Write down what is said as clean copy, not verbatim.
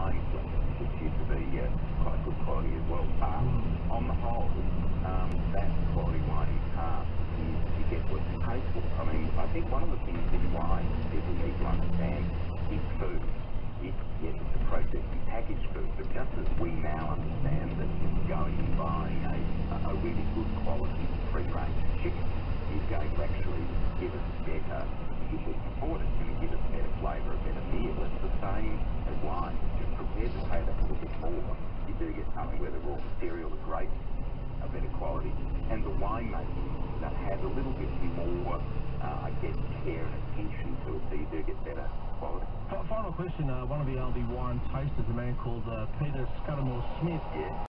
wine, which used to be quite good quality as well. But on the whole, that quality wine in cask is you get what you pay for. I mean, I think one of the things in wine people need to understand is food. Yes, it's a processed and packaged food, but just as we now understand that going and buying a really good quality free-range chicken is going to actually give us better, if we can afford it, it's going to give us better flavour, a better meal. It's the same as wine. You're prepared to pay that little bit more. You do get something where the raw material is great, a better quality, and the winemaking that has a little bit more, I guess, care and attention to it, so you do get better quality. Final question, one of the LD wine tasters, a man called Peter Scudamore Smith. Yeah.